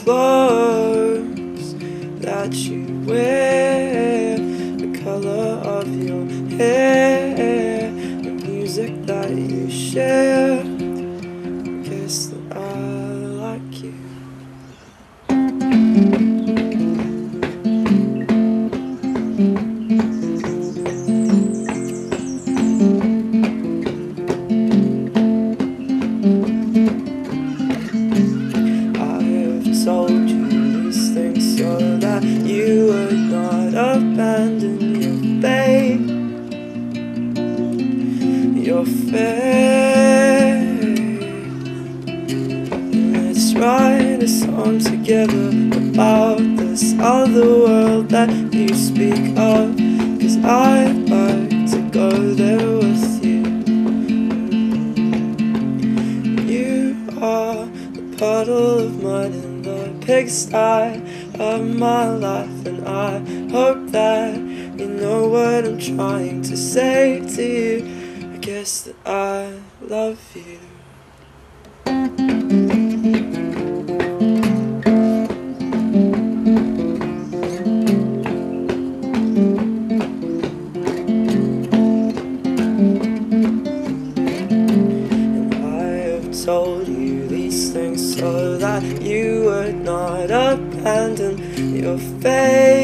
clothes that you wear, the color of your hair, the music that you share. Guess that I like you. Told you these things so that you would not abandon your faith. Let's write a song together about this other world that you speak of, 'cause I'd like to go there with you. You are the puddle of mud in the pigsty of my life, and I hope that you know what I'm trying to say to you. I guess that I love you. And I have told you these things so that you would not abandon your faith.